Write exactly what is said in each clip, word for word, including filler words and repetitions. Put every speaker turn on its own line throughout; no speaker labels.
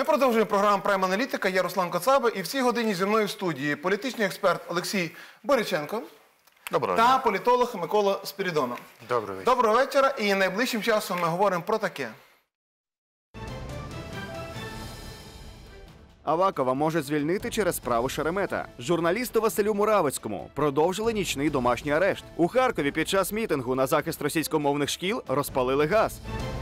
Ми продовжуємо програму «Прайм-аналітика». Я Руслан Коцаба і в цій годині зі мною в студії політичний експерт Олексій Бориченко та політолог Микола Спірідонов.
Доброго вечора.
Доброго вечора. І найближчим часом ми говоримо про таке.
Авакова може звільнити через справу Шеремета. Журналісту Василю Муравицькому продовжили нічний домашній арешт. У Харкові під час мітингу на захист російськомовних шкіл розпалили газ.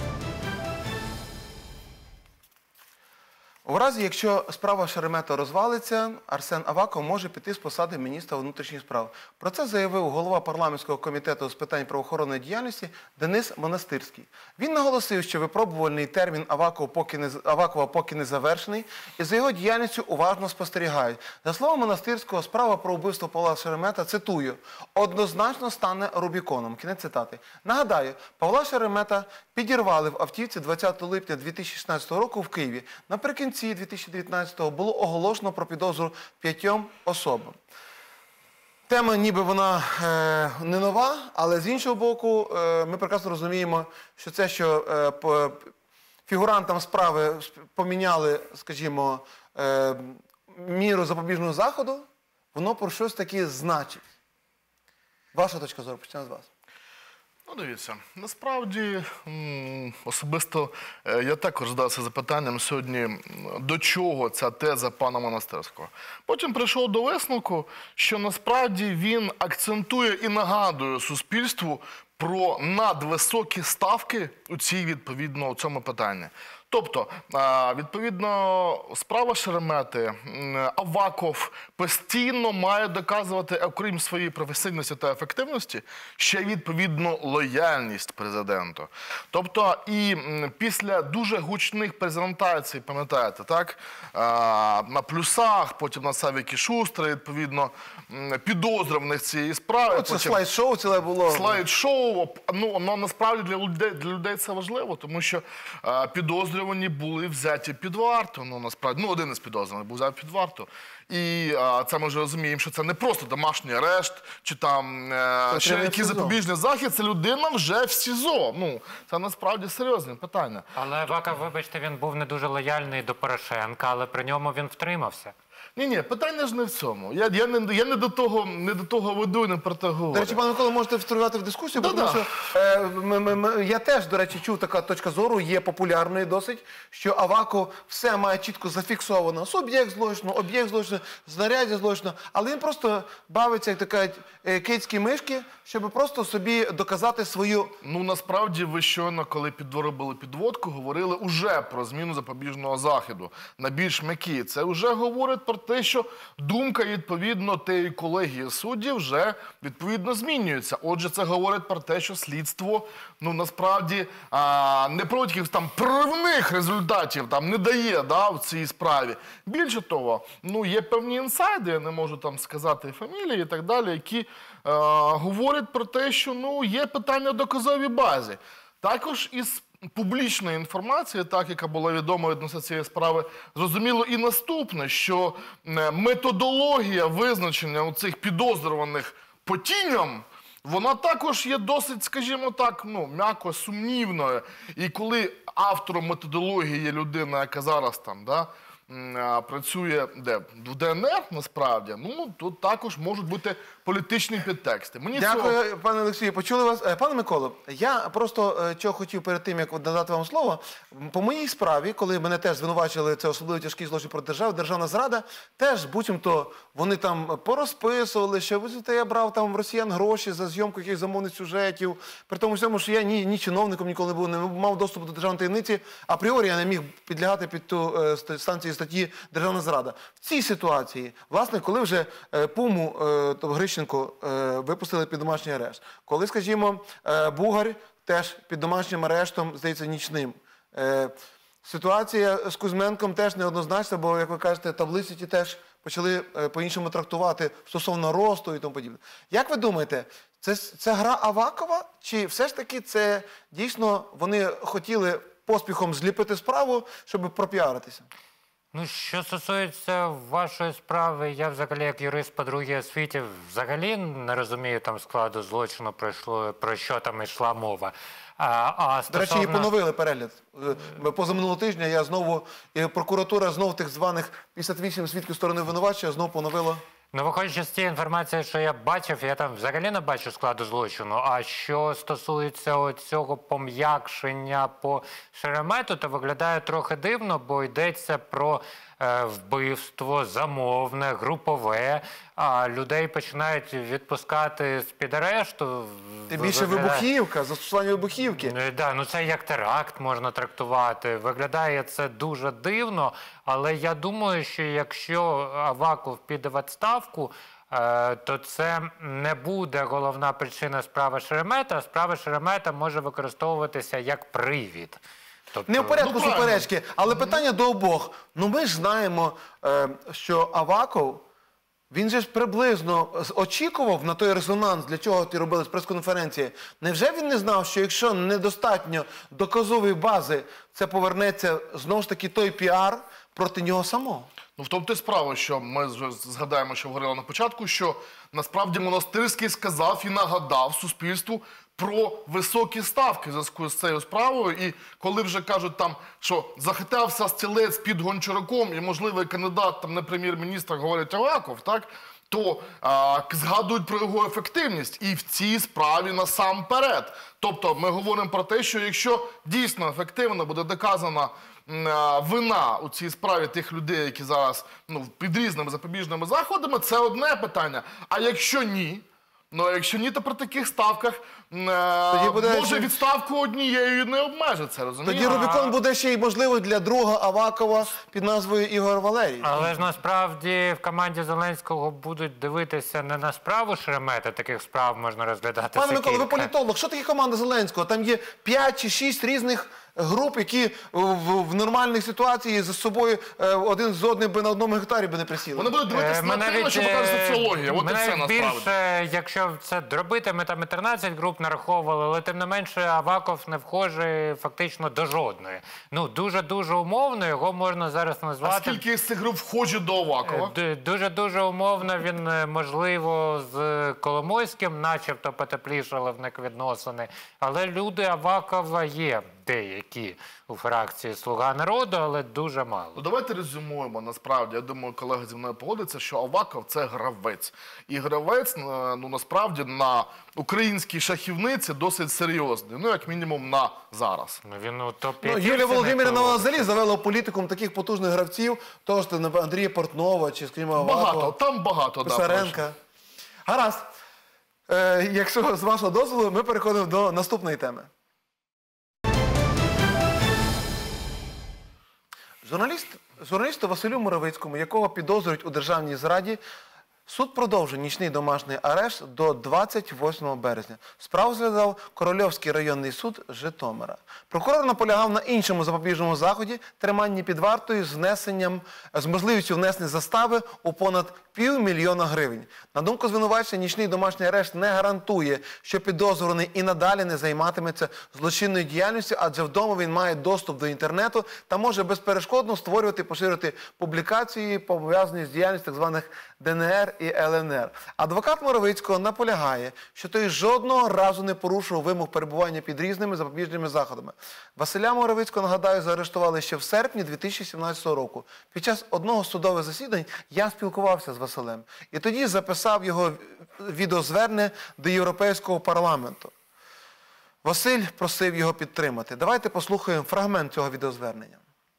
У разі, якщо справа Шеремета розвалиться, Арсен Аваков може піти з посади міністра внутрішніх справ. Про це заявив голова парламентського комітету з питань правоохоронної діяльності Денис Монастирський. Він наголосив, що випробувальний термін Авакова поки не, Авакова поки не завершений, і за його діяльністю уважно спостерігають. За словами Монастирського, справа про вбивство Павла Шеремета, цитую, однозначно стане Рубіконом. Кінець цитати. Нагадаю, Павла Шеремета підірвали в автівці двадцятого липня дві тисячі шістнадцятого року в Києві. Наприкінці дві тисячі дев'ятнадцятого було оголошено про підозру п'ятьом особам. Тема ніби вона е, не нова, але з іншого боку е, ми прекрасно розуміємо, що це, що е, по, фігурантам справи поміняли, скажімо, е, міру запобіжного заходу, воно про щось таке значить. Ваша точка зору, почнемо з вас.
Ну, дивіться, насправді, особисто я також задався запитанням сьогодні, до чого ця теза пана Монастирського. Потім прийшов до висновку, що насправді він акцентує і нагадує суспільству про надвисокі ставки у цій, відповідно, у цьому питанні. Тобто, відповідно, справа Шеремети, Аваков постійно має доказувати, окрім своєї професійності та ефективності, ще, відповідно, лояльність президенту. Тобто, і після дуже гучних презентацій, пам'ятаєте, так, на плюсах, потім на Савіки Шустера, відповідно, підозрюваних цієї справи.
Оце слайд-шоу ціле було.
Слайд-шоу, ну, воно насправді для людей, для людей це важливо, тому що підозрювані Вони були взяті під варту, ну, насправді, ну, один із підозрюваних був взятий під варту. І а, це ми вже розуміємо, що це не просто домашній арешт, чи там е, ще якийсь запобіжний захід, це людина вже в СІЗО. Ну, це насправді серйозне питання.
Але Аваков, вибачте, він був не дуже лояльний до Порошенка, але при ньому він втримався.
Ні-ні, питання ж не в цьому. Я, я, не, я не, до того, не до того веду і не про те говорю.
До речі, пане Микола, можете вступати в дискусію,
Да,
тому
да.
що е, м, м, м, я теж, до речі, чув, така точка зору, є популярною досить, що Аваков все має чітко зафіксовано. Суб'єкт злочину, об'єкт злочину, знаряддя злочину, але він просто бавиться, як така кицькі мишки, щоб просто собі доказати свою...
Ну, насправді, ви щойно, коли підробили підводку, говорили уже про зміну запобіжного заходу на більш м'який. Це вже говорить про те, що думка, відповідно, тієї колегії суддів вже, відповідно, змінюється. Отже, це говорить про те, що слідство, ну, насправді, а, не про якихось там проривних результатів там не дає, да, в цій справі. Більше того, ну, є певні інсайди, я не можу там сказати фамілії і так далі, які а, говорять про те, що, ну, є питання в доказовій базі. Також із публічної інформації, так, яка була відома відносно цієї справи, зрозуміло і наступне, що методологія визначення у цих підозрюваних потінням, вона також є досить, скажімо так, ну, м'яко сумнівною. І коли автором методології є людина, яка зараз там, да, працює де? В ДНР, насправді, ну, тут також можуть бути політичні підтексти. Мені
Дякую,
цього...
пане Олексію. Почули вас. Пане Миколо, я просто чого хотів перед тим, як надати вам слово, по моїй справі, коли мене теж звинувачили, це особливо тяжкий злочин проти держави, державна зрада, теж, буцімто, вони там порозписували, що я брав там в росіян гроші за зйомку якихось замовних сюжетів, при тому всьому, що я ні, ні чиновником ніколи не був, не мав доступу до державної таємниці, апріорі я не міг підлягати під ту е, станцію статті «Державна зрада». В цій ситуації, власне, коли вже е, Пуму, е, то Грищенко, е, випустили під домашній арешт, коли, скажімо, е, Бугар теж під домашнім арештом, здається, нічним, е, ситуація з Кузьменком теж неоднозначна, бо, як ви кажете, таблиці ті теж почали е, по-іншому трактувати стосовно росту і тому подібне. Як ви думаєте, це, це гра Авакова, чи все ж таки це дійсно вони хотіли поспіхом зліпити справу, щоб пропіаритися?
Ну, що стосується вашої справи, я взагалі як юрист по другій освіті взагалі не розумію там складу злочину, про, йшло, про що там йшла мова. А, а
До речі, її
стосовно...
поновили перегляд. Е, Позаминулого тижня я знову, і прокуратура знов тих званих п'ятдесят вісім свідків сторони винувачення знову поновила.
Ну, виходячи з тієї інформації, що я бачив, я там взагалі не бачу складу злочину. А що стосується цього пом'якшення по Шеремету, то виглядає трохи дивно, бо йдеться про е, вбивство, замовне, групове, а людей починають відпускати з-під арешту.
Тим більше
Виглядає-
вибухівка, застосування вибухівки.
Ну, да, ну це як теракт можна трактувати. Виглядає це дуже дивно, але я думаю, що якщо Аваков піде в відставку, е, то це не буде головна причина справи Шеремета, а справа Шеремета може використовуватися як привід. Тобто,
Не в порядку
Ну, правильно.
суперечки, але питання до обох. Ну ми ж знаємо, е, що Аваков, він же ж приблизно очікував на той резонанс, для чого ті робили прес-конференції. Невже він не знав, що якщо недостатньо доказової бази, це повернеться знову ж таки той піар проти нього самого?
Ну, в тому ти справа, що ми вже згадаємо, що говорили на початку, що насправді Монастирський сказав і нагадав суспільству про високі ставки в зв'язку з цією справою. І коли вже кажуть там, що захитався стілець під Гончаруком і можливий кандидат там, на прем'єр-міністра говорить Аваков, так, то а, згадують про його ефективність. І в цій справі насамперед. Тобто ми говоримо про те, що якщо дійсно ефективно буде доказана м, а, вина у цій справі тих людей, які зараз ну, під різними запобіжними заходами, це одне питання. А якщо ні, ну а якщо ні, то при таких ставках м, а,
Тоді буде
може
ще-
відставку однією не обмежиться, розумієш?
Тоді Рубікон буде ще й можливий для друга Авакова під назвою Ігор Валерій.
Але ж насправді в команді Зеленського будуть дивитися не на справу Шеремета, таких справ можна розглядати.
Пане
це
Микола, ви
кілька.
політолог. Що таке команда Зеленського? Там є п'ять чи шість різних груп, які в, в нормальній ситуації за собою е, один з одним би на одному гектарі би не присіли.
Вони будуть дивитися
Е,
на
ми
те,
навіть,
що покаже
е,
соціологія. От
ми
і все
навіть
насправді.
більше, якщо це дробити, ми там і тринадцять груп нараховували, але тим не менше Аваков не вхожий фактично до жодної. Ну, дуже-дуже умовно його можна зараз
А
назвати.
скільки з цих груп вхожі до Авакова?
Д- Дуже-дуже умовно він, е, можливо, з Коломойським начебто потеплішали в них відносини, але люди Авакова є деякі у фракції «Слуга народу», але дуже мало.
Ну, давайте резюмуємо, насправді. Я думаю, колеги зі мною погодяться, що Аваков – це гравець. І гравець, ну, насправді, на українській шахівниці досить серйозний. Ну, як мінімум, на зараз.
Ну, він у топ
Ну, Юлія Володимирівна взагалі завела в політикум таких потужних гравців, того ж Андрія Портнова чи, скажімо, Авакова,
Багато, там багато. Да,
Писаренка. Гаразд. Е, якщо з вашого дозволу, ми переходимо до наступної теми. Журналіст, журналісту Василю Муравицькому, якого підозрюють у державній зраді, суд продовжив нічний домашній арешт до двадцять восьмого березня. Справу розглядав Корольовський районний суд Житомира. Прокурор наполягав на іншому запобіжному заході – триманні під вартою з, внесенням, з можливістю внесення застави у понад півмільйона гривень. На думку звинувачення, нічний домашній арешт не гарантує, що підозрюваний і надалі не займатиметься злочинною діяльністю, адже вдома він має доступ до інтернету та може безперешкодно створювати і поширювати публікації, пов'язані з діяльністю так званих Д Н Р і Л Н Р. Адвокат Муравицького наполягає, що той жодного разу не порушував вимог перебування під різними запобіжними заходами. Василя Муравицького, нагадаю, заарештували ще в серпні дві тисячі сімнадцятого року. Під час одного з судових засідань я спілкувався з Василем. І тоді записав його відеозвернення до Європейського парламенту. Василь просив його підтримати. Давайте послухаємо фрагмент цього відеозвернення.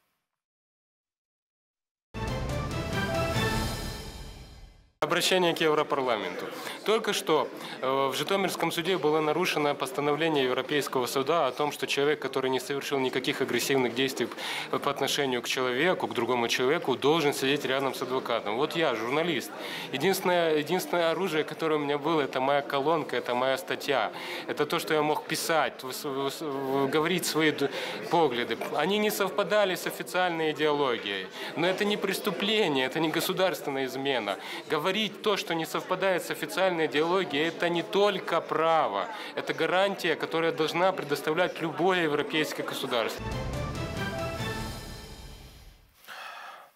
Обращение к Европарламенту. Только что э, в Житомирском суде было нарушено постановление Европейского суда о том, что человек, который не совершил никаких агрессивных действий по отношению к человеку, к другому человеку, должен сидеть рядом с адвокатом. Вот я, журналист. Единственное, единственное оружие, которое у меня было, это моя колонка, это моя статья. Это то, что я мог писать, выс- выс- говорить свои д- погляды. Они не совпадали с официальной идеологией. Но это не преступление, это не государственная измена. Говорить то, что не совпадает с официальной идеологией, это не только право. Это гарантия, которая должна предоставлять любое европейское государство.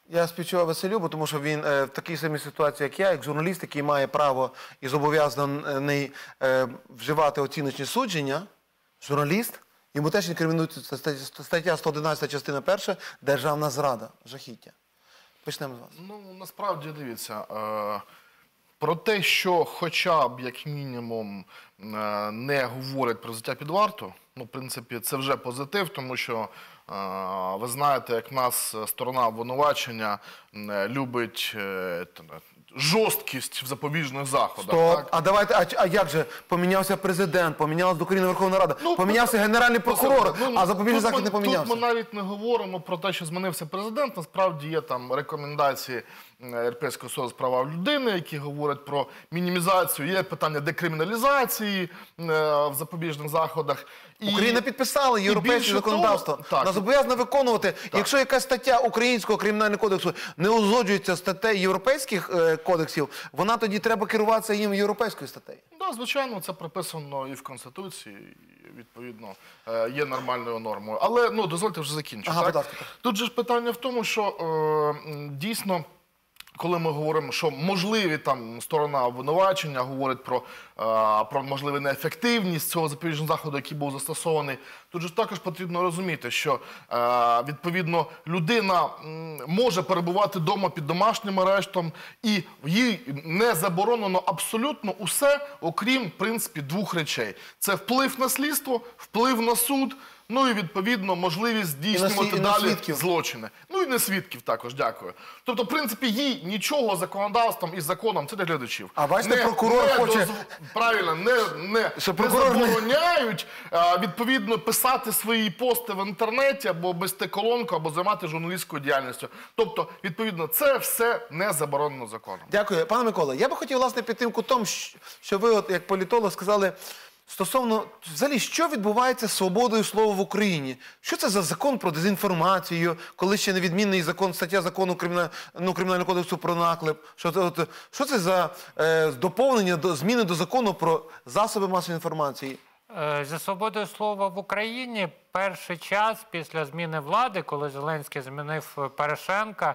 Я співчуваю Василю, бо тому що він е, в такій самій ситуації, як я, як журналіст, який має право і зобов'язаний е, вживати оціночні судження, журналіст, йому теж інкримінується стаття сто одинадцята, частина перша, державна зрада, жахіття. Почнемо з вас.
Ну, насправді, дивіться, е, про те, що хоча б, як мінімум, е, не говорять про взяття під варту, ну, в принципі, це вже позитив, тому що е, ви знаєте, як в нас сторона обвинувачення е, любить е, та, жорсткість в запобіжних заходах.
Стоп.
Так?
А давайте, а, а як же? Помінявся президент, помінялась докорінна Верховна Рада,
Ну,
помінявся генеральний прокурор,
ну,
а запобіжний
тут
захід
ми-
не помінявся.
Тут ми навіть не говоримо про те, що змінився президент. Насправді є там рекомендації е, Європейського суду з прав людини, які говорять про мінімізацію. Є питання декриміналізації е, в запобіжних заходах. І-
Україна підписала європейське
більше
законодавство.
того- так.
Вона зобов'язана виконувати. Якщо якась стаття Українського кримінального кодексу не узгоджується з статтею європейських е, кодексів, вона тоді треба керуватися їм європейською статтею.
Да, звичайно, це прописано і в Конституції, і, відповідно, е, є нормальною нормою. Але, ну, дозвольте вже закінчити.
Ага,
так?
будь ласка, так.
Тут же ж питання в тому, що е, м, дійсно, коли ми говоримо, що можливі там сторона обвинувачення говорить про, е, про можливу неефективність цього запобіжного заходу, який був застосований, тут же ж також потрібно розуміти, що е, відповідно людина м, може перебувати вдома під домашнім арештом, і їй не заборонено абсолютно усе, окрім, в принципі, двох речей. Це вплив на слідство, вплив на суд, ну і, відповідно, можливість здійснювати
і на
далі
свідків.
злочини. Ну і не свідків також, дякую. Тобто, в принципі, їй нічого законодавством і законом, це для глядачів.
А бачите,
не,
прокурор
не
хоче-
дозв- Правильно, не, не,
Що
не
прокурор не-
забороняють, а, відповідно, писати свої пости в інтернеті, або вести колонку, або займати журналістською діяльністю. Тобто, відповідно, це все не заборонено законом.
Дякую. Пане Микола, я би хотів, власне, підтримку тому, що ви, от, як політолог, сказали стосовно, взагалі, що відбувається з свободою слова в Україні? Що це за закон про дезінформацію, коли ще невідмінний закон, стаття закону криміна, ну, Кримінального кодексу про наклеп? Що це, от, що це за е, доповнення, до, зміни до закону про засоби масової інформації?
Е, За свободою слова в Україні перший час після зміни влади, коли Зеленський змінив Порошенка,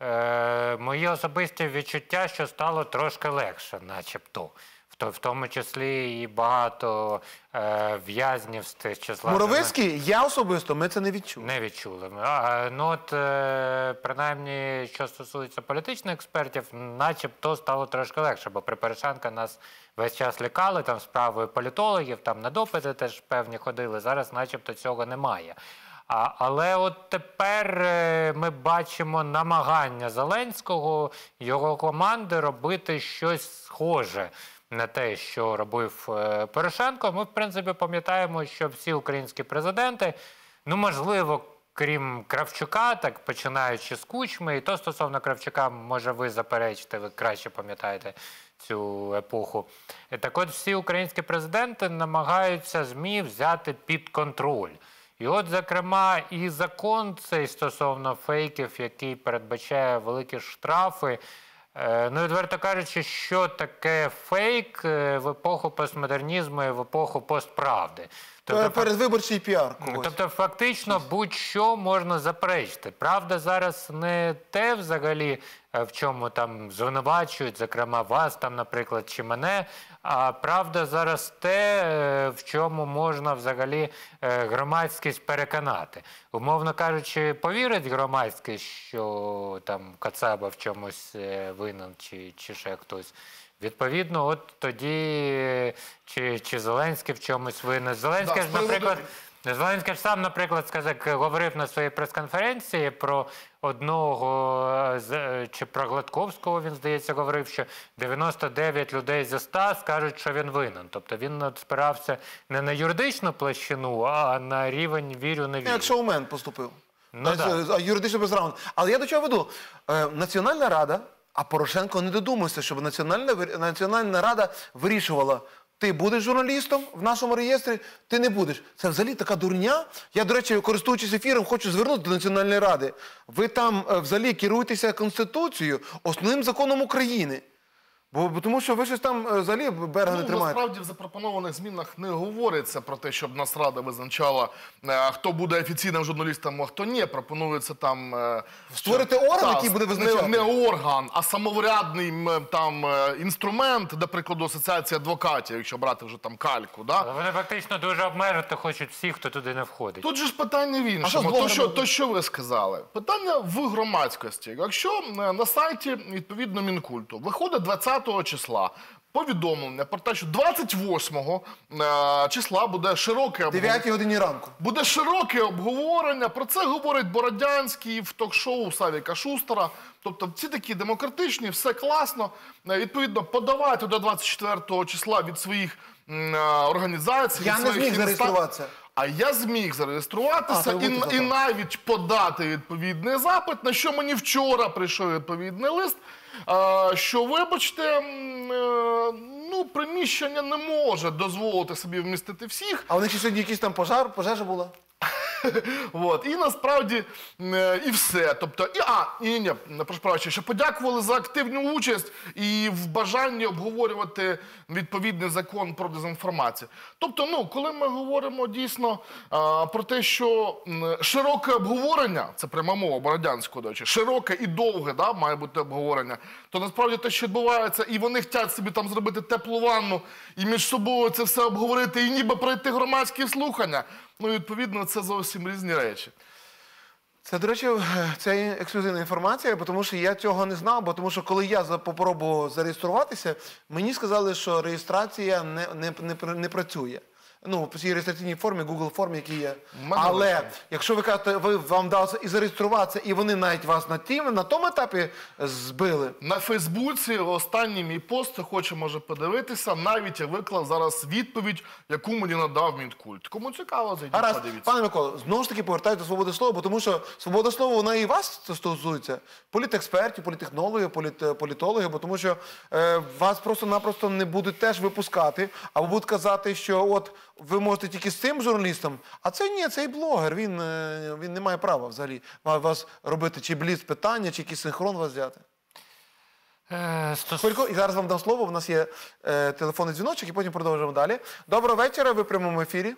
е, мої особисті відчуття, що стало трошки легше, начебто. В то- В тому числі і багато е, в'язнів з тих числа.
Муравицький, я особисто, ми це не відчули.
Не відчули. А, ну от, е, принаймні, що стосується політичних експертів, начебто стало трошки легше, бо при Порошенка нас весь час лякали там справою політологів, там на допити теж певні ходили, зараз начебто цього немає. А, але от тепер е, ми бачимо намагання Зеленського, його команди робити щось схоже на те, що робив е, Порошенко. Ми, в принципі, пам'ятаємо, що всі українські президенти, ну, можливо, крім Кравчука, так починаючи з Кучми, і то стосовно Кравчука, може, ви заперечите, ви краще пам'ятаєте цю епоху. Так от всі українські президенти намагаються ЗМІ взяти під контроль. І от, зокрема, і закон цей стосовно фейків, який передбачає великі штрафи. Е, Ну, відверто кажучи, що таке фейк е, в епоху постмодернізму і в епоху постправди. Тобто,
Передвиборчий піар когось.
Тобто, фактично, будь-що можна заперечити. Правда, зараз не те взагалі, е, в чому там звинувачують, зокрема вас там, наприклад, чи мене, а правда зараз те, е, в чому можна взагалі е, громадськість переконати. Умовно кажучи, повірить громадськість, що там Кацаба в чомусь е, винен, чи, чи ще хтось. Відповідно, от тоді чи, чи Зеленський в чомусь винен. Зеленський,
Да,
ж,
з приводу-
наприклад, Зеленський ж сам, наприклад, сказав, говорив на своїй прес-конференції про одного, з- чи про Гладковського, він, здається, говорив, що дев'яносто дев'ять людей зі ста скажуть, що він винен. Тобто він от спирався не на юридичну площину, а на рівень вірю-не вірю.
Як шоумен поступив.
Ну,
Та-
да.
а юридично безграмотно. Але я до чого веду? Е, Національна Рада, а Порошенко не додумався, щоб Національна, вир- Національна Рада вирішувала, ти будеш журналістом в нашому реєстрі, ти не будеш. Це взагалі така дурня. Я, до речі, користуючись ефіром, хочу звернути до Національної Ради. Ви там е, взагалі керуєтеся Конституцією, основним законом України. Бо, бо тому що ви щось там е, взагалі берега не
Ну,
тримаєте.
насправді в запропонованих змінах не говориться про те, щоб Нацрада визначала, е, хто буде офіційним журналістом, а хто ні. Пропонується там... е,
Створити
що-
орган,
Та,
який буде
не-
визначати?
Не орган, а самоврядний м, там е, інструмент, до прикладу, асоціація адвокатів, якщо брати вже там кальку, да?
Але вони фактично дуже обмежити хочуть всіх, хто туди не входить.
Тут же ж питання в
А що з
іншому. То
блогерами
що,
буде?
то, що ви сказали? Питання в громадськості. Якщо е, на сайті, відповідно, Мінкульту виходить двадцятого числа повідомлення про те, що двадцять восьмого е, числа буде широке обговорення.
дев'ятій годині ранку.
Буде широке обговорення. Про це говорить Бородянський в ток-шоу Савіка Шустера. Тобто ці такі демократичні, все класно. Е, Відповідно, подавайте до двадцять четвертого числа від своїх м, е, організацій.
Я
від
не
своїх
зміг
інста-
зареєструватися.
А я зміг зареєструватися
А, то ви
і,
будете
і
завтра.
навіть подати відповідний запит, на що мені вчора прийшов відповідний лист, е, що, вибачте, м, е, ну, приміщення не може дозволити собі вмістити всіх.
А у них ще сьогодні якийсь там пожар, пожежа була?
От. І насправді е, і все. Тобто, і, а, і ні, не прошу прощення, що подякували за активну участь і в бажанні обговорювати відповідний закон про дезінформацію. Тобто, ну, коли ми говоримо дійсно а, про те, що м, широке обговорення, це пряма мова Бородянського, до речі, широке і довге, да, має бути обговорення, то насправді те, що відбувається, і вони хочуть собі там зробити теплу ванну і між собою це все обговорити, і ніби пройти громадські слухання, ну, відповідно, це зовсім різні речі.
Це, до речі, це є ексклюзивна інформація, бо тому що я цього не знав, бо тому що коли я за- попробував зареєструватися, мені сказали, що реєстрація не, не, не, пр- не працює. Ну, по цій реєстраційній формі, Google формі, які є.
мене
Але
лише.
якщо ви кажете, ви вам вдалося і зареєструватися, і вони навіть вас на, тім, на тому етапі збили,
На Фейсбуці останній мій пост, хто хоче, може подивитися, навіть я виклав зараз відповідь, яку мені надав Мінкульт. Кому цікаво, зайдіть,
Гаразд,
подивіться.
пане Миколо, знову ж таки повертаюся до свободи слова, бо тому що свобода слова, вона і вас це стосується. Політекспертів, політехнологів, політ, політологів, бо тому що е, вас просто-напросто не будуть теж випускати, або будуть казати, що от ви можете тільки з цим журналістом, а це ні, цей блогер, він, е, він не має права взагалі вас робити чи бліц питання, чи якийсь синхрон вас взяти.
Е, стос...
Хвилько, і зараз вам дам слово, у нас є е, телефонний дзвіночок, і потім продовжимо далі. Доброго вечора, ви в прямому ефірі.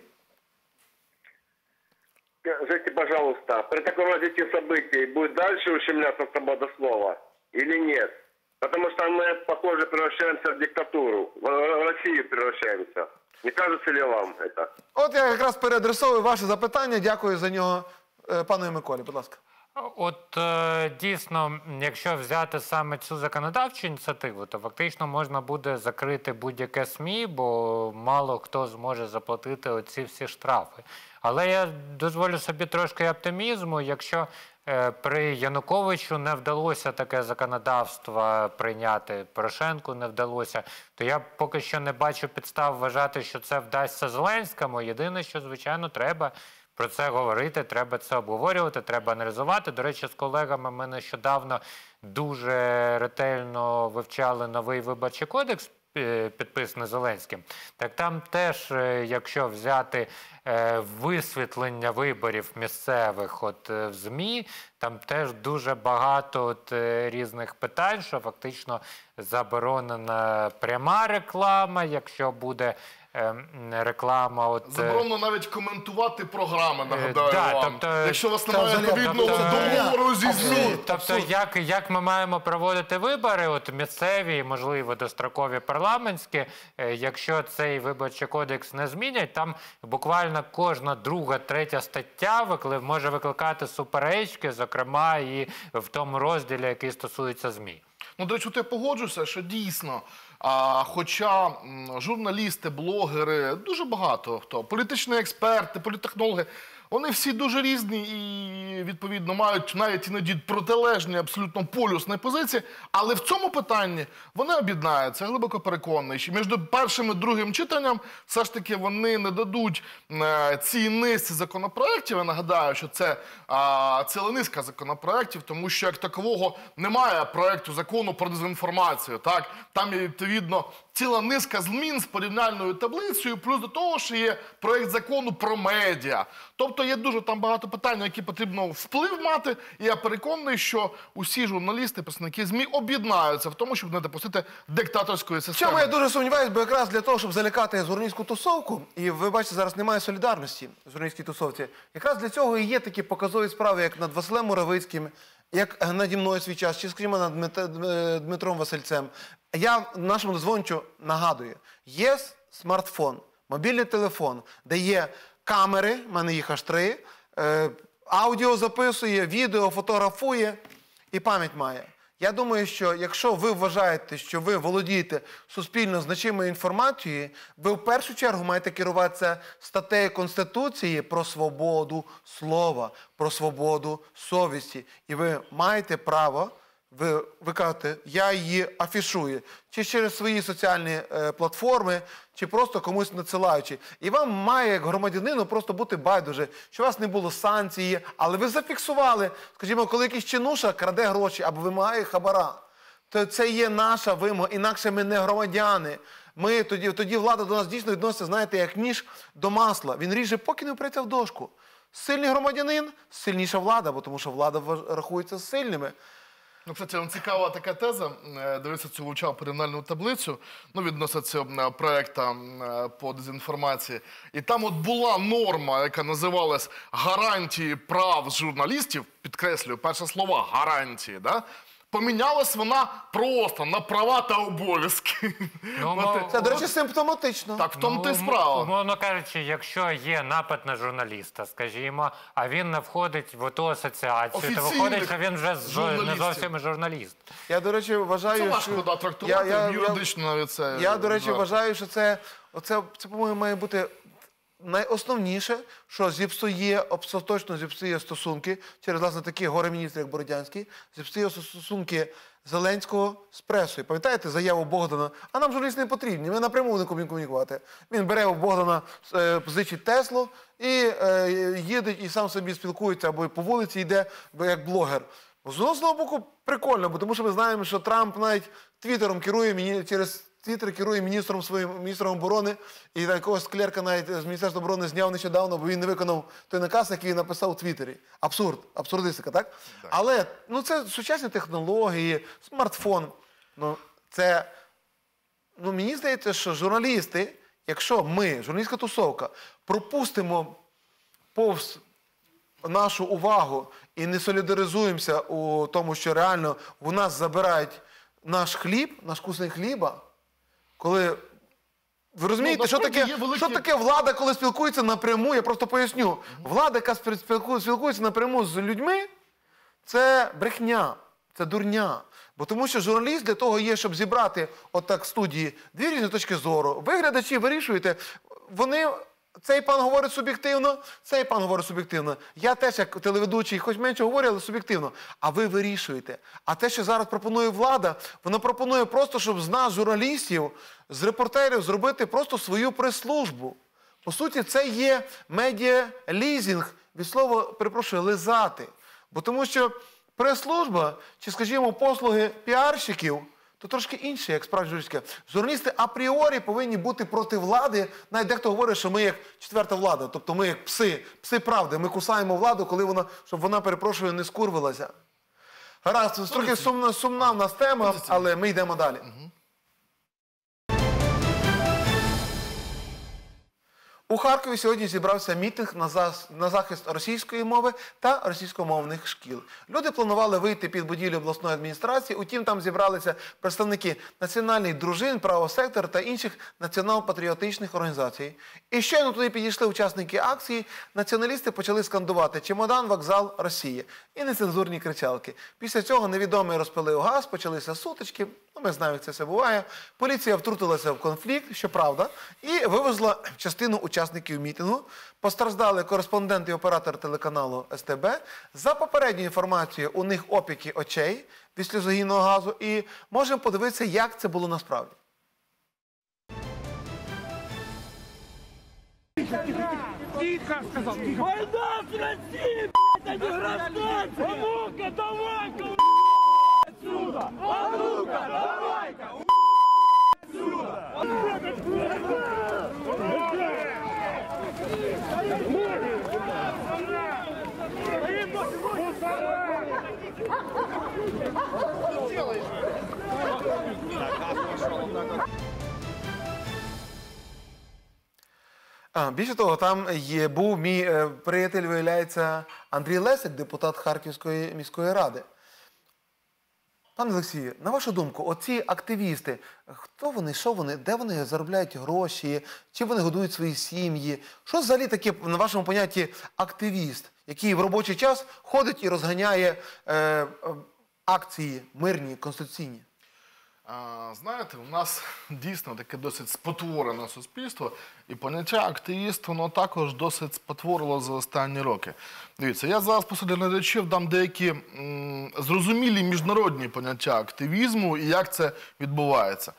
Скажите, пожалуйста, при таком развитии событий будет дальше ущемляться свобода слова или нет? Потому что мы, похоже, превращаемся в диктатуру, в в Россию превращаемся. Не кажется ли вам это?
От я якраз переадресовую ваше запитання, дякую за нього е, пану Миколі, будь ласка.
От е, дійсно, якщо взяти саме цю законодавчу ініціативу, то фактично можна буде закрити будь-яке СМІ, бо мало хто зможе заплатити оці всі штрафи. Але я дозволю собі трошки оптимізму, якщо е, при Януковичу не вдалося таке законодавство прийняти, Порошенку не вдалося, то я поки що не бачу підстав вважати, що це вдасться Зеленському. Єдине, що, звичайно, треба про це говорити, треба це обговорювати, треба аналізувати. До речі, з колегами ми нещодавно дуже ретельно вивчали новий виборчий кодекс, е, підписаний Зеленським. Так там теж, е, якщо взяти е, висвітлення виборів місцевих от, е, в ЗМІ, там теж дуже багато от, е, різних питань, що фактично заборонена пряма реклама, якщо буде е, реклама... От, е,
Заборонено навіть коментувати програми, нагадаю
да,
вам.
тобто-
Якщо у вас
Та
немає
взагалі,
відповідного
тобто-
договору зі ЗМІ.
Тобто, як, як ми маємо проводити вибори, от місцеві, і, можливо, дострокові парламентські, е, якщо цей виборчий кодекс не змінять, там буквально кожна друга, третя стаття викли- може викликати суперечки, зокрема і в тому розділі, який стосується ЗМІ.
Ну, до речі, от я погоджуся, що дійсно, а, хоча м, журналісти, блогери, дуже багато хто, політичні експерти, політтехнологи, вони всі дуже різні і, відповідно, мають навіть іноді протилежні, абсолютно полюсні позиції, але в цьому питанні вони об'єднаються, я глибоко переконаний, що між першим і другим читанням все ж таки вони не дадуть е, цій низці законопроєктів. Я нагадаю, що це е, ціла низка законопроєктів, тому що як такового немає проєкту закону про дезінформацію. Так? Там є, відповідно, ціла низка змін з порівняльною таблицею, плюс до того, що є проєкт закону про медіа. Тобто є дуже там багато питань, на які потрібно вплив мати, і я переконаний, що усі журналісти, представники ЗМІ об'єднаються в тому, щоб не допустити диктаторської системи.
Чому я дуже сумніваюся, бо якраз для того, щоб залякати журналістську тусовку, і ви бачите, зараз немає солідарності в журналістській тусовці, якраз для цього і є такі показові справи, як над Василем Муравицьким, як наді мною свій час, чи, скажімо, над Дмит- Дмитром Васильцем. Я нашому дозвончу нагадую, є смартфон, мобільний телефон, де є камери, в мене їх аж три, е, аудіо записує, відео фотографує і пам'ять має. Я думаю, що якщо ви вважаєте, що ви володієте суспільно значимою інформацією, ви в першу чергу маєте керуватися статтею Конституції про свободу слова, про свободу совісті. І ви маєте право, ви, ви кажете, я її афішую, чи через свої соціальні е, платформи, чи просто комусь надсилаючи. І вам має, як громадянину, просто бути байдуже, що у вас не було санкції, але ви зафіксували, скажімо, коли якийсь чинуша краде гроші або вимагає хабара, то це є наша вимога, інакше ми не громадяни. Ми тоді, тоді влада до нас дійсно відноситься, знаєте, як ніж до масла. Він ріже, поки не впреться в дошку. Сильний громадянин – сильніша влада, бо тому що влада вваж- рахується сильними.
Ну, кстати, цікава така теза. Е, Дивився цю вивчав порівняльну таблицю, ну, відносно цього проєкту е, по дезінформації. І там от була норма, яка називалась «гарантії прав журналістів», підкреслюю, перше слово «гарантії», да? Помінялась вона просто на права та обов'язки.
Ну,
От,
ну,
Це, до речі, симптоматично.
так, в тому ти
Ну,
справа.
Умовно кажучи, якщо є напад на журналіста, скажімо, а він не входить в ту асоціацію, то
Офіційних
виходить, що він вже з- не
журналістів.
зовсім журналіст.
Я, до речі, вважаю,
Це важко,
що...
да, трактувати,
Я- я-
юридично навіть це...
Я, до речі,
да.
вважаю, що це, оце, це, по-моєму, має бути найосновніше, що зіпсує, остаточно зіпсує стосунки через, власне, такі горе-міністри, як Бородянський, зіпсує стосунки Зеленського з пресою. Пам'ятаєте заяву Богдана? А нам журналісти не потрібні, ми напряму не будемо комунікувати. Він бере у Богдана, е, позичить Теслу і е, їде, і сам собі спілкується, або по вулиці йде, бо як блогер. З одного боку, прикольно, бо тому що ми знаємо, що Трамп навіть твіттером керує, міні- через Твіттер керує міністром своїм, міністром оборони, і якогось клерка навіть з Міністерства оборони зняв нещодавно, бо він не виконав той наказ, який він написав у Твіттері. Абсурд, абсурдистика, так? так? Але ну, це сучасні технології, смартфон. Ну, це, ну, мені здається, що журналісти, якщо ми, журналістська тусовка, пропустимо повз нашу увагу і не солідаризуємося у тому, що реально у нас забирають наш хліб, наш кусень хліба, коли... Ви розумієте,
Ну,
що,
насправді
таке,
є великі-
що таке влада, коли спілкується напряму? Я просто поясню. Влада, яка спілкує- спілкується напряму з людьми, це брехня, це дурня. Бо тому що журналіст для того є, щоб зібрати отак в студії дві різні точки зору. Ви, глядачі, вирішуєте, вони... Цей пан говорить суб'єктивно, цей пан говорить суб'єктивно. Я теж, як телеведучий, хоч менше говорю, але суб'єктивно. А ви вирішуєте. А те, що зараз пропонує влада, вона пропонує просто, щоб з нас, журналістів, з репортерів, зробити просто свою прес-службу. По суті, це є медіа-лізінг, від слова, перепрошую, лизати. Бо тому що прес-служба, чи, скажімо, послуги піарщиків, то трошки інше, як справді журналістське. Журналісти апріорі повинні бути проти влади. Навіть дехто говорить, що ми як четверта влада, тобто ми як пси, пси правди. Ми кусаємо владу, коли вона, щоб вона, перепрошую, не скурвилася. Гаразд, трохи сумна, сумна в нас тема, але ми йдемо далі. У Харкові сьогодні зібрався мітинг на, зас... на захист російської мови та російськомовних шкіл. Люди планували вийти під будівлю обласної адміністрації, утім там зібралися представники національних дружин, правого сектора та інших націонал-патріотичних організацій. І щойно туди підійшли учасники акції, націоналісти почали скандувати «Чемодан, вокзал, Росія» і нецензурні кричалки. Після цього невідомий розпилив газ, почалися сутички, ну, ми знаємо, як це все буває. Поліція втрутилася в конфлікт, щоправда, і вивезла частину учасників мітингу. Постраждали кореспондент і оператор телеканалу ес те бе. За попередньою інформацією, у них опіки очей від сльозогінного газу. І можемо подивитися, як це було насправді.
Тихо, сказал, тихо. Война с Россией, блядь, а не гражданцы! А ну-ка, давай-ка, отсюда! А ну-ка, давай-ка, отсюда!
А, більше того, там є, був мій е, приятель, виявляється, Андрій Лесик, депутат Харківської міської ради. Пане Олексію, на вашу думку, оці активісти, хто вони, що вони, де вони заробляють гроші, чим вони годують свої сім'ї? Що взагалі таке, на вашому понятті, активіст, який в робочий час ходить і розганяє е, е, акції мирні, конституційні?
А, знаєте, у нас дійсно таке досить спотворене суспільство, і поняття активіст, воно також досить спотворило за останні роки. Дивіться, я зараз посеред глядачів дам деякі м, зрозумілі міжнародні поняття активізму і як це відбувається.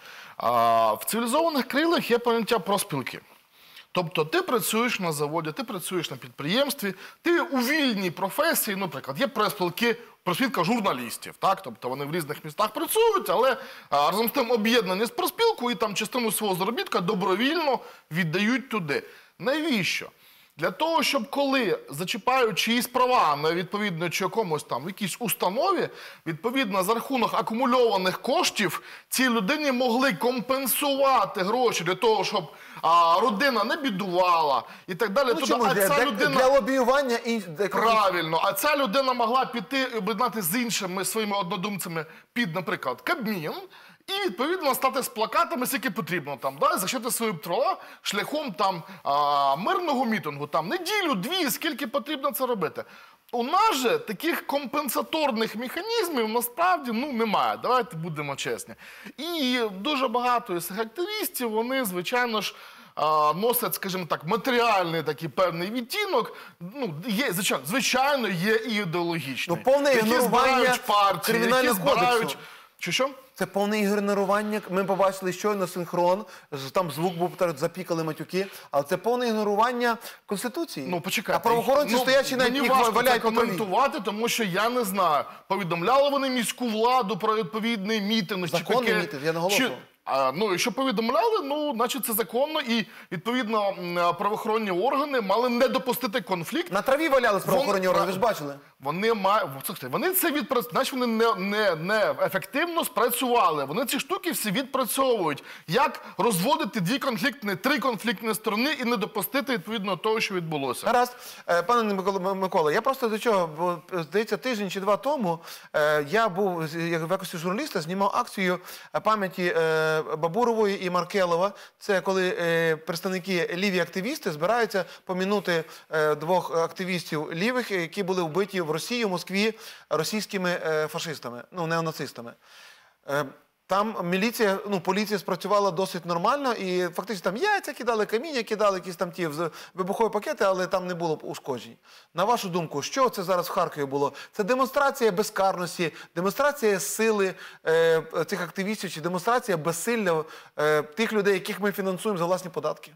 А, в цивілізованих країнах є поняття профспілки. Тобто ти працюєш на заводі, ти працюєш на підприємстві, ти у вільній професії, наприклад, є профспілки, профспілка журналістів, так? Тобто вони в різних містах працюють, але а, разом з тим об'єднані з профспілкою і там частину свого заробітка добровільно віддають туди. Навіщо? Для того, щоб коли зачіпають чиїсь права на відповідно чи якомусь там в якійсь установі, відповідно за рахунок акумульованих коштів цій людині могли компенсувати гроші для того, щоб а, родина не бідувала і так далі.
Ну,
Тобто,
чому?
а
Для,
ця
для,
людина...
для лобіювання і...
Правильно. А ця людина могла піти і об'єднати з іншими своїми однодумцями під, наприклад, Кабмін, і, відповідно, стати з плакатами, скільки потрібно, там, да, захищати свої права шляхом там, а, мирного мітингу, там, неділю, дві, скільки потрібно це робити. У нас же таких компенсаторних механізмів насправді ну, немає, давайте будемо чесні. І дуже багато із цих активістів, вони, звичайно ж, а, носять, скажімо так, матеріальний такий певний відтінок, ну, є, звичайно, звичайно, є і ідеологічний.
Ну, повне
які
ігнорування
збирають партії, які
Кримінального
збирають...
кодексу.
Що, що?
Це повне ігнорування. Ми побачили щойно синхрон, там звук був, запікали матюки, але це повне ігнорування Конституції.
Ну, почекайте.
А правоохоронці,
ну,
стоячи навіть
мені
їх
важко
валяють
це
по траві.
коментувати, тому що я не знаю, повідомляли вони міську владу про відповідний мітинг.
Законний
чи таке,
мітинг, я наголошую.
Чи, а, ну, якщо повідомляли, ну, значить це законно, і, відповідно, м, правоохоронні органи мали не допустити конфлікт.
На траві валялись правоохоронні
Вон-
органи, ви ж бачили?
Вони мають, слухайте, вони це відпрацювали, значить вони не, не, не ефективно спрацювали. Вони ці штуки всі відпрацьовують. Як розводити дві конфліктні, три конфліктні сторони і не допустити, відповідно, того, що відбулося.
Гаразд. Е, Пане Микола, Микола, я просто до чого, бо, здається, тиждень чи два тому е, я був з- як в якості журналіста, знімав акцію е, пам'яті е, Бабурової і Маркелова. Це коли е, представники ліві активісти збираються помінути е, двох активістів лівих, які були вбиті в Росії, в Москві російськими е, фашистами, ну, неонацистами. Е, Там міліція, ну, поліція спрацювала досить нормально і фактично там яйця кидали, каміння кидали, якісь там ті вз- вибухові пакети, але там не було ушкоджень. На вашу думку, що це зараз в Харкові було? Це демонстрація безкарності, демонстрація сили е, цих активістів чи демонстрація безсилля е, тих людей, яких ми фінансуємо за власні податки?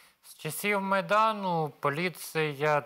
З часів Майдану поліція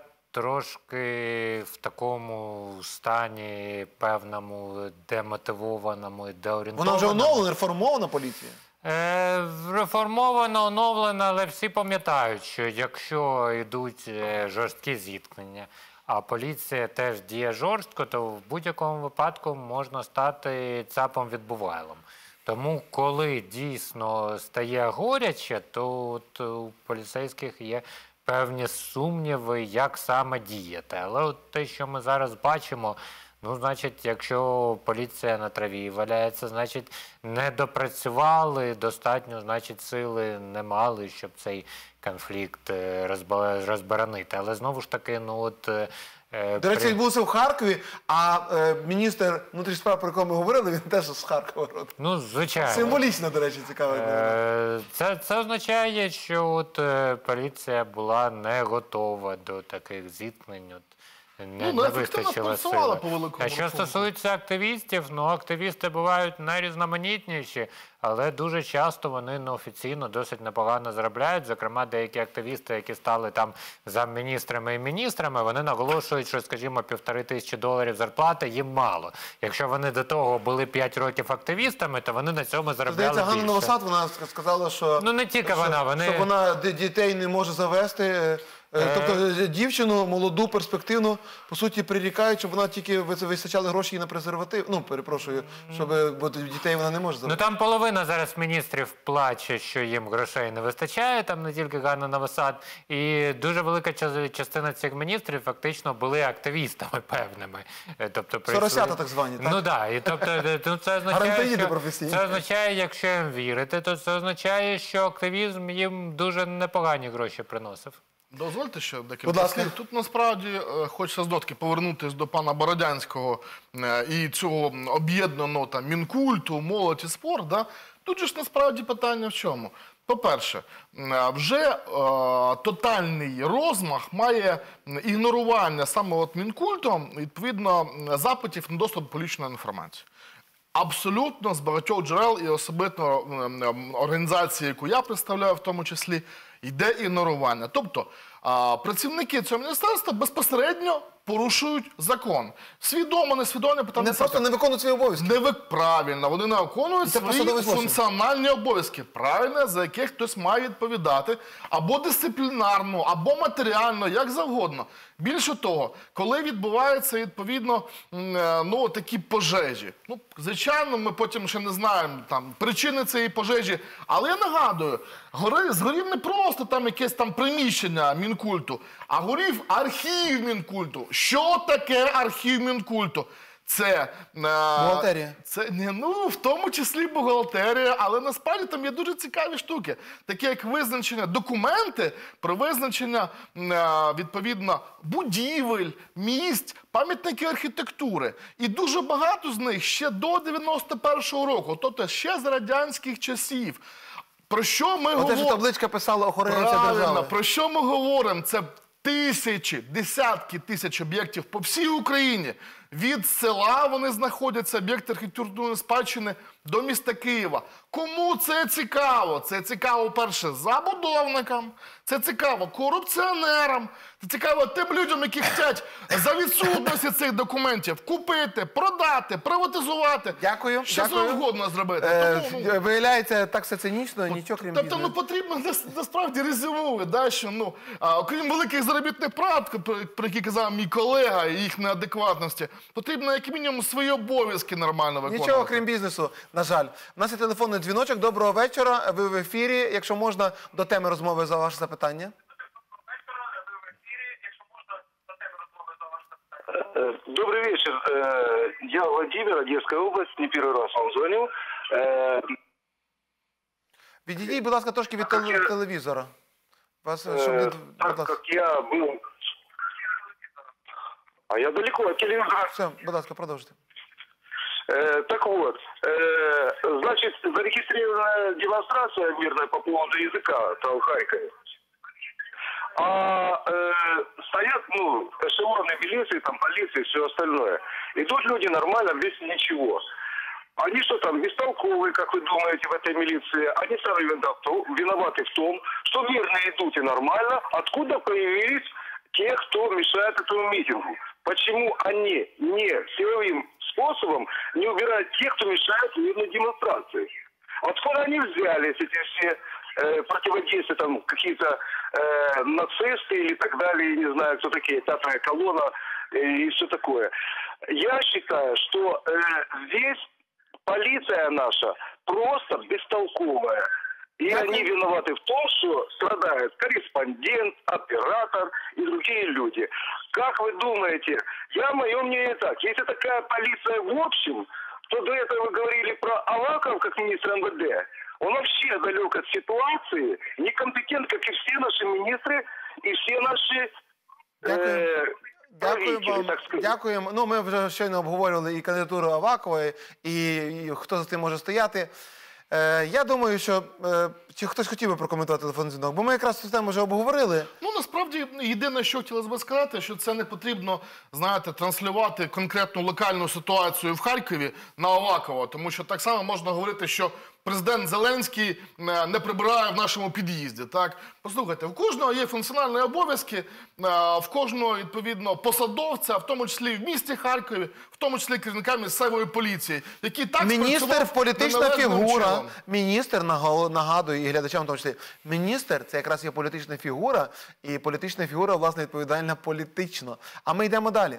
трошки в такому стані певному демотивованому і деорієнтованому.
Вона вже оновлена, реформована поліція.
Е, реформована, оновлена, але всі пам'ятають, що якщо йдуть е, жорсткі зіткнення, а поліція теж діє жорстко, то в будь-якому випадку можна стати цапом відбувайлом. Тому, коли дійсно стає горяче, то от у поліцейських є певні сумніви, як саме діяти. Але от те, що ми зараз бачимо, ну, значить, якщо поліція на траві валяється, значить, не допрацювали достатньо, значить, сили не мали, щоб цей конфлікт е, розба- розборонити. Але знову ж таки, ну от... е,
До речі,
при-
відбувся в Харкові, а е, міністр внутрішніх справ, про якого ми говорили, він теж з Харкова родом.
Ну, звичайно.
Символічно, до речі, цікаво.
Е, Це, це означає, що от е, поліція була не готова до таких зіткнень. От не,
Ну,
не
неефективно
вистачило
спрацювала
сили.
по великому
А що
рахунку.
стосується активістів, ну активісти бувають найрізноманітніші, але дуже часто вони неофіційно досить непогано заробляють. Зокрема, деякі активісти, які стали там замміністрами і міністрами, вони наголошують, що, скажімо, півтори тисячі доларів зарплати їм мало. Якщо вони до того були п'ять років активістами, то вони на цьому заробляли
Здається, Ганна
більше.
Новосад, вона сказала, що,
Ну, не тільки
що,
вона, вони-
що вона д- дітей не може завести. е, е, Тобто е, дівчину, молоду, перспективну, по суті, прирікають, щоб вона тільки вис- вистачали гроші на презерватив. Ну, перепрошую, щоб е, бо дітей вона не може
Ну
завести.
там половина зараз міністрів плаче, що їм грошей не вистачає, там не тільки Ганна Новосад. І дуже велика ча- частина цих міністрів фактично були активістами певними. Е, Тобто, прийшли-
Соросята так звані, так?
Ну так, і тобто е, ну, це означає,
Гарантоїди
що,
професійні.
це означає, якщо їм вірити, то це означає, що активізм їм дуже непогані гроші приносив.
Дозвольте ще декілька
Будь ласка.
слів. Тут насправді е, хочеться знов-таки повернутися до пана Бородянського е, і цього об'єднаного там Мінкульту, молодь і спорт. Да? Тут же ж насправді питання в чому? По-перше, е, вже е, тотальний розмах має ігнорування саме от Мінкультом, відповідно, запитів на доступ до публічної інформації. Абсолютно з багатьох джерел і особисто ем, ем, організації, яку я представляю в тому числі, йде ігнорування. Тобто а, працівники цього міністерства безпосередньо порушують закон. Свідомо, несвідомо, питання.
Не просто не виконують свої обов'язки.
Не ви... Правильно, вони не виконують
І це
свої
посадовий злочин.
функціональні обов'язки, правильно, за яких хтось має відповідати або дисциплінарно, або матеріально, як завгодно. Більше того, коли відбуваються, відповідно, м, е, ну, такі пожежі, ну, звичайно, ми потім ще не знаємо там, причини цієї пожежі, але я нагадую, гори, згорів не просто там якесь там приміщення Мінкульту, а горів архів Мінкульту. Що таке архів Мінкульту? Це е,
Бухгалтерія.
Це не ну в тому числі бухгалтерія, але насправді там є дуже цікаві штуки, такі як визначення документи про визначення е, відповідно будівель, місць, пам'ятники архітектури. І дуже багато з них ще до дев'яносто першого року, тобто ще з радянських часів. Про що ми
Оте,
говоримо?
що табличка писала охоронця
Правильно,
держави.
про що ми говоримо? Це тисячі, десятки тисяч об'єктів по всій Україні. Від села вони знаходяться, об'єкти архітектурної спадщини, до міста Києва. Кому це цікаво? Це цікаво, перше, забудовникам, це цікаво корупціонерам, це цікаво тим людям, які хочуть за відсутності цих документів купити, продати, приватизувати.
Дякую,
Що
дякую.
завгодно зробити.
Е,
Тому, ну,
Виявляється, так все цинічно, нічого крім
Тобто, ну
бізнесу.
потрібно нас- насправді резюмувати, да, що ну а, окрім великих заробітних прав, про, про які казав мій колега, і їх неадекватності, потрібно як мінімум свої обов'язки нормально виконувати.
Нічого крім бізнесу, на жаль. У нас є телефонний дзвіночок. Доброго вечора. Ви в ефірі. Якщо можна, до теми розмови за ваше запитання.
Э, Добрый вечер. Э, Я Владимир, Одесская область, не первый раз вам звоню. Э,
Відійдіть, будь ласка, трошки від теле- телевізора. Вас, щоб не...
э,
будь
Так
ласка.
как я был... А я далеко от телевизора.
Все, будь ласка, продовжуйте.
Э, Так вот, э, значит, зарегистрирована демонстрация мирная по поводу языка там в Харькове. А э, стоят, ну, эшелоны милиции, там, полиции, все остальное. Идут люди нормально, без ничего. Они что там, бестолковые, как вы думаете, в этой милиции? Они сами виноваты в том, что мирно идут и нормально. Откуда появились те, кто мешает этому митингу? Почему они не силовым способом не убирают тех, кто мешает мирной демонстрации? Откуда они взялись, эти все э, противодействия, там, какие-то э, нацисты или так далее, не знаю, кто такие, пятая колонна э, и все такое. Я считаю, что э, здесь полиция наша просто бестолковая. И
Дякую.
они виноваты в том, что страдает корреспондент, оператор и другие люди. Как вы думаете, я, мое мнение так, если такая полиция в общем, то до этого вы говорили про Авакова как министра эм вэ дэ. Он вообще далек от ситуации, некомпетент, как и все наши министры и все наши
Дякую.
э,
Дякую
правители,
вам.
так сказать.
Дякуємо. Ну, ми вже щойно обговорювали і кандидатуру Авакової, і, і хто за цим може стояти. Е, я думаю, що е, чи хтось хотів би прокоментувати телефонний дзвінок, бо ми якраз цю тему вже обговорили.
Ну, насправді, єдине, що хотілося б сказати, що це не потрібно, знаєте, транслювати конкретну локальну ситуацію в Харкові на Авакова, тому що так само можна говорити, що президент Зеленський не прибирає в нашому під'їзді, так? Послухайте, в кожного є функціональні обов'язки, в кожного, відповідно, посадовця, в тому числі в місті Харкові, в тому числі керівника місцевої поліції, які так
Міністр – політична
неналежним
фігура.
чином.
Міністр, наго- нагадую, і глядачам в тому числі, міністр – це якраз є політична фігура, і політична фігура, власне, відповідальна політично. А ми йдемо далі.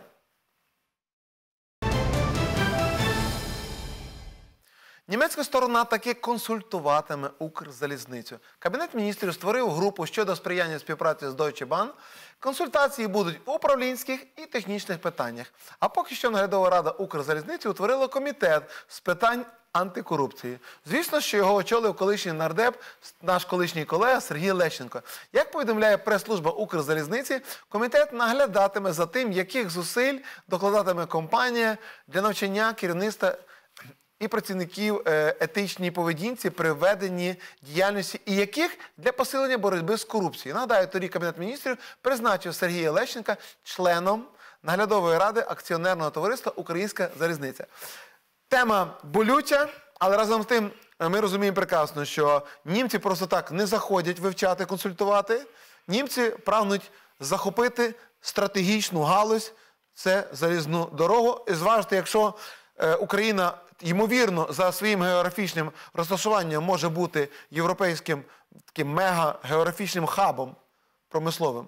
Німецька сторона таки консультуватиме Укрзалізницю. Кабінет міністрів створив групу щодо сприяння співпраці з Deutsche Bahn. Консультації будуть в управлінських і технічних питаннях. А поки що наглядова рада Укрзалізниці утворила комітет з питань антикорупції. Звісно, що його очолив колишній нардеп, наш колишній колега Сергій Лещенко. Як повідомляє прес-служба Укрзалізниці, комітет наглядатиме за тим, яких зусиль докладатиме компанія для навчання керівництва і працівників етичній поведінці при веденні діяльності, і яких для посилення боротьби з корупцією. Нагадаю, торік Кабінет міністрів призначив Сергія Лещенка членом наглядової ради акціонерного товариства «Українська залізниця». Тема болюча, але разом з тим ми розуміємо прекрасно, що німці просто так не заходять вивчати, консультувати. Німці прагнуть захопити стратегічну галузь – це залізну дорогу. І зважте, якщо Україна, ймовірно, за своїм географічним розташуванням може бути європейським таким мега-географічним хабом промисловим.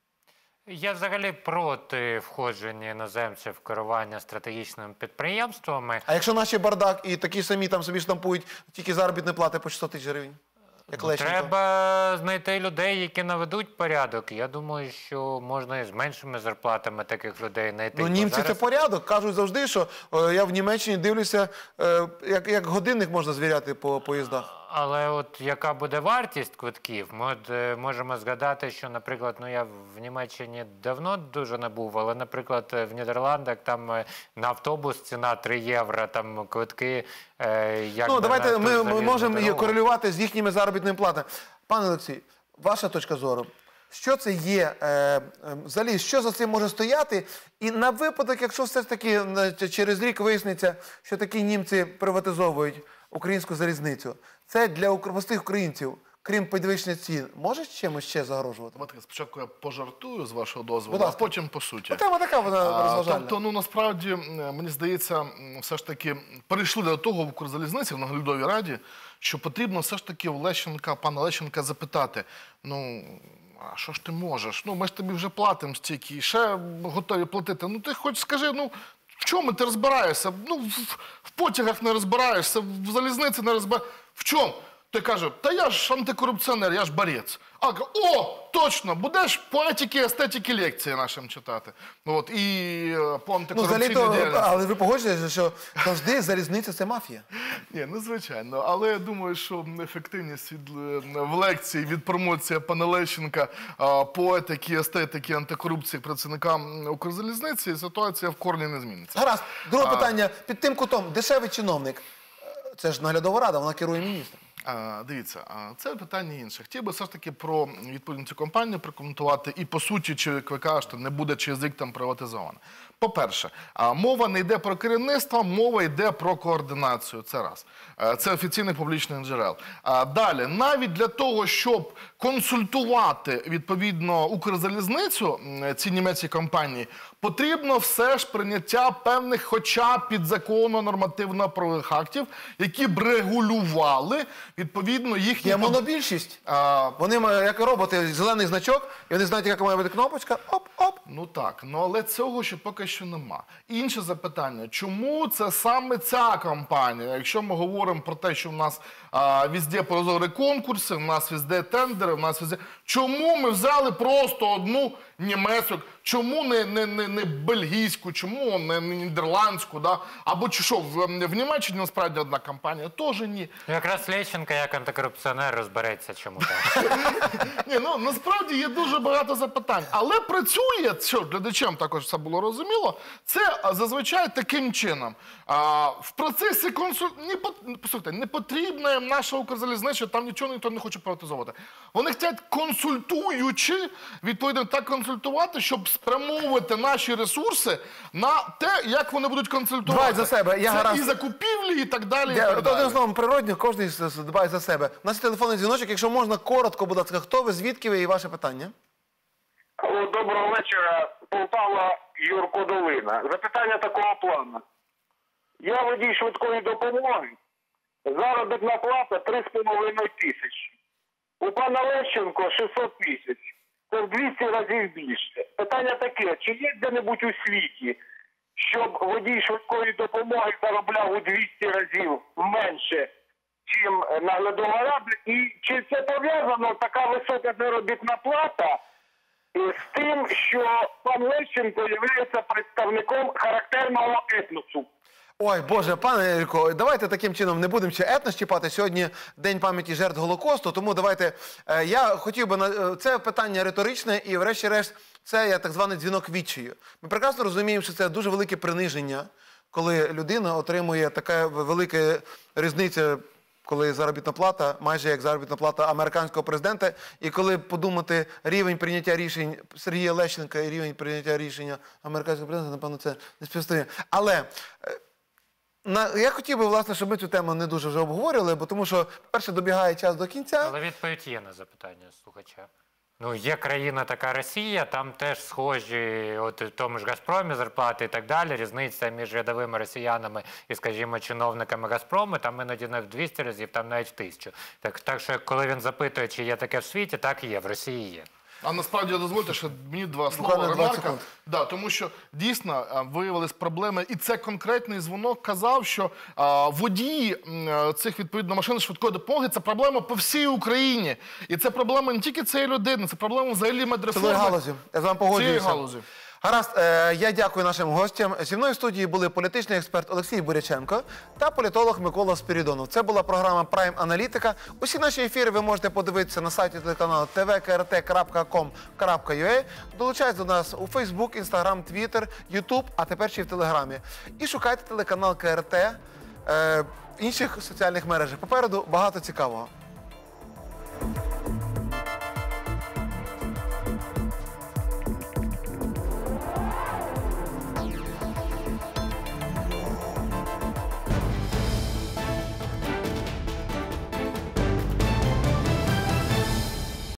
Я взагалі проти входження іноземців в керування стратегічними підприємствами.
А якщо наші бардак і такі самі там собі штампують тільки заробітні плати по шістсот тисяч гривень? Як Лещенко?
Треба знайти людей, які наведуть порядок. Я думаю, що можна і з меншими зарплатами таких людей знайти.
Ну,
Бо
німці
зараз-
це порядок. Кажуть завжди, що е, я в Німеччині дивлюся, е, як, як годинник можна звіряти по поїздах.
Але от яка буде вартість квитків? Ми от, е, можемо згадати, що, наприклад, ну я в Німеччині давно дуже не був, але, наприклад, в Нідерландах там е, на автобус ціна три євро, там квитки, е, як
Ну,
би
давайте
на ту
ми, ми
залізну
можемо і
дорогу.
корелювати з їхніми заробітними платами. Пане Олексій, ваша точка зору. Що це є, е, е, взагалі, що за цим може стояти? І на випадок, якщо все ж таки е, через рік виясниться, що такі німці приватизовують українську залізницю, це для укр- простих українців, крім підвищення цін, може чимось ще загрожувати?
Давайте спочатку я пожартую з вашого дозволу,
Будь
а
ласка.
потім по суті.
Ну, тема така, вона
А,
розважальна.
Тобто, ну насправді, м, мені здається, м, все ж таки перейшли до того в Укрзалізниці, в наглядовій раді, що потрібно все ж таки в Лещенка, пана Лещенка запитати, ну, а що ж ти можеш? Ну, ми ж тобі вже платимо стільки, і ще готові платити. Ну, ти хоч скажи, ну, в чому ти розбираєшся? Ну, в, в потягах не розбираєшся, в залізниці не розбираєшся. В чому? Той каже, та я ж антикорупціонер, я ж борець. А, о, точно, будеш по етиці, естетики лекції нашим читати. Ну, от, і е, по
Ну,
антикорупційній
взагалі, то,
діяльності.
але ви погоджуєтеся, що завжди залізниця – це мафія?
Ні, ну звичайно. Але я думаю, що ефективність від, е, в лекції від промоції пана Лещенка а, по етиці, естетики, антикорупції працівникам Укрзалізниці, ситуація в корні не зміниться.
Гаразд. Друге
А.
питання. Під тим кутом, дешевий чиновник. Е, Це ж наглядова рада, вона керує міністром.
А, дивіться, а, це питання інше. Хотів би все ж таки про відповідну цю компанію прокоментувати і по суті, чи як ви кажете, не буде через рік там приватизована. По-перше, а, мова не йде про керівництво, мова йде про координацію. Це раз. Е, Це офіційних публічних джерел. А далі, навіть для того, щоб консультувати відповідно Укрзалізницю, м, ці німецькі компанії, потрібно все ж прийняття певних, хоча б підзаконно нормативно-правових актів, які б регулювали відповідно їхні...
Є монобільшість.
А,
Вони, м, як роботи, зелений значок, і вони знають, яка має бути кнопочка, оп-оп.
Ну так, ну але цього ще поки що нема. Інше запитання, чому це саме ця компанія? Якщо ми говоримо про те, що в нас а, везде прозорі конкурси, в нас везде тендери, в нас везде... Чому ми взяли просто одну німецьку? Чому не, не, не, не бельгійську, чому не, не нідерландську, да? Або чи що, в, в Німеччині насправді одна компанія? Теж ні.
Якраз Лещенко, як антикорупціонер, розбереться, чому так.
Ні, ну насправді є дуже багато запитань. Але працює, що глядачам також це було розуміло, це а, зазвичай таким чином. А, в процесі консуль... не, по... Послухайте, не потрібна їм наша Укрзалізниця, там нічого ніхто не хоче приватизувати. Вони хочуть консультуючи, відповідно так консультувати, щоб спрямовувати наші ресурси на те, як вони будуть консультувати.
Дбай за себе. Я
це
гаразд-
і закупівлі, і так далі. І
Я,
так
одним
далі.
словом, природньо, кожен з- з- дбає за себе. У нас є телефонний дзвіночок, якщо можна, коротко, будь ласка, хто ви, звідки ви і ваше питання?
Алло, доброго вечора. Полтава, Юрко Долина. Запитання такого плану. Я водій швидкої допомоги. Заробітна плата три з половиною тисячі. У пана Лещенко шістсот тисяч. Це в двісті разів більше. Питання таке, чи є де-небудь у світі, щоб водій швидкої допомоги заробляв у двісті разів менше, чим наглядова рада? І чи це пов'язано така висока заробітна плата з тим, що пан Лещенко є представником характерного етносу?
Ой, Боже, пане Ілько, давайте таким чином не будемо ще етнос чіпати. Сьогодні День пам'яті жертв Голокосту, тому давайте, е, я хотів би, на е, це питання риторичне і врешті-решт це є так званий дзвінок відчаю. Ми прекрасно розуміємо, що це дуже велике приниження, коли людина отримує така велика різниця, коли заробітна плата, майже як заробітна плата американського президента, і коли подумати рівень прийняття рішень Сергія Лещенка і рівень прийняття рішення американського президента, напевно, це не співставимо. Але е, На, я хотів би, власне, щоб ми цю тему не дуже вже обговорювали, бо тому що, перше, добігає час до кінця.
Але відповідь є на запитання слухача. Ну, є країна така Росія, там теж схожі, от в тому ж Газпромі зарплати і так далі, різниця між рядовими росіянами і, скажімо, чиновниками Газпрому, там іноді не в двісті разів, там навіть в тисячу. Так, так що, коли він запитує, чи є таке в світі, так і є, в Росії є.
А насправді дозвольте, що мені два слова
Буквально двадцять
ремарка.
секунд.
Да, тому що дійсно а, виявились проблеми, і це конкретний дзвонок казав, що а, водії м, цих відповідно машин швидкої допомоги це проблема по всій Україні. І це проблема не тільки цієї людини, це проблема взагалі медреформи.
Цілої галузі. Я з вами погоджуюся.
Цієї галузі.
Гаразд, е, я дякую нашим гостям. Зі мною в студії були політичний експерт Олексій Буряченко та політолог Микола Спірідонов. Це була програма Prime Аналітика. Усі наші ефіри ви можете подивитися на сайті телеканалу те ве ка ер те крапка ком крапка ю а. Долучайтесь до нас у Facebook, Instagram, Twitter, YouTube, а тепер ще й в Телеграмі. І шукайте телеканал ка ер те е, в інших соціальних мережах. Попереду багато цікавого.